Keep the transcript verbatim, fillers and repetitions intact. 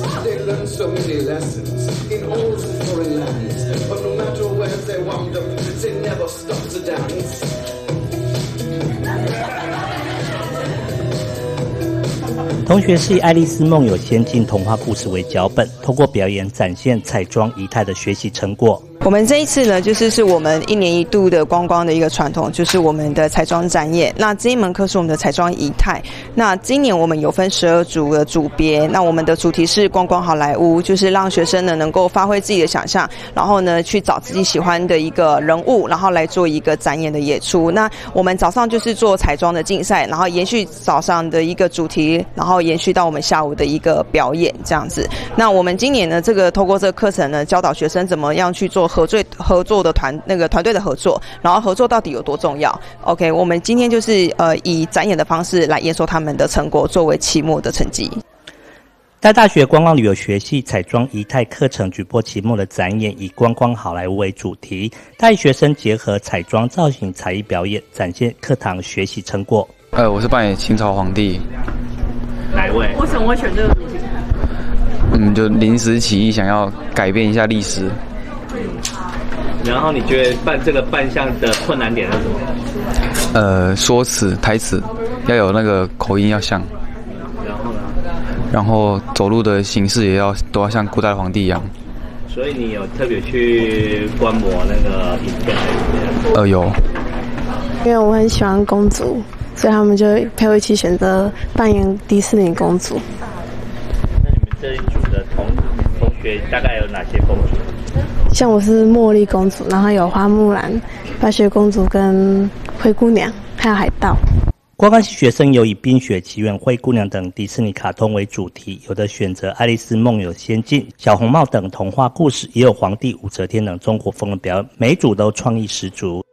They learn so many lessons in all foreign lands, but no matter where they wander, they never stop to dance. 同学是以《爱丽丝梦游仙境》童话故事为脚本，透过表演展现彩妆仪态的学习成果。 我们这一次呢，就是是我们一年一度的观光的一个传统，就是我们的彩妆展演。那这一门课是我们的彩妆仪态。那今年我们有分十二组的组别，那我们的主题是观光好莱坞，就是让学生呢能够发挥自己的想象，然后呢去找自己喜欢的一个人物，然后来做一个展演的演出。那我们早上就是做彩妆的竞赛，然后延续早上的一个主题，然后延续到我们下午的一个表演这样子。那我们今年呢，这个透过这个课程呢，教导学生怎么样去做合作合作的团那个团队的合作，然后合作到底有多重要 ？OK， 我们今天就是呃以展演的方式来验收他们的成果，作为期末的成绩。 在大学观光旅游学系彩妆仪态课程举办期末的展演，以观光好莱坞为主题，带学生结合彩妆造型才艺表演，展现课堂学习成果。 呃，我是扮演清朝皇帝。 哪一位？ 为什么会选这个主题？ 嗯，就临时起意想要改变一下历史。 然后你觉得扮这个扮相的困难点是什么？ 呃，说辞、台词要有那个口音要像， 然后呢？ 然后走路的形式也要都要像古代的皇帝一样。 所以你有特别去观摩那个影片还是怎么样？ 呃，有。 因为我很喜欢公主，所以他们就陪我一起选择扮演迪士尼公主。 那你们这一组的同同学大概有哪些公主？ 像我是茉莉公主，然后有花木兰、白雪公主跟灰姑娘，还有海盗。 观光系学生有以《冰雪奇缘》、灰姑娘等迪士尼卡通为主题，有的选择《爱丽丝梦游仙境》、小红帽等童话故事，也有皇帝、武则天等中国风的表演，每组都创意十足。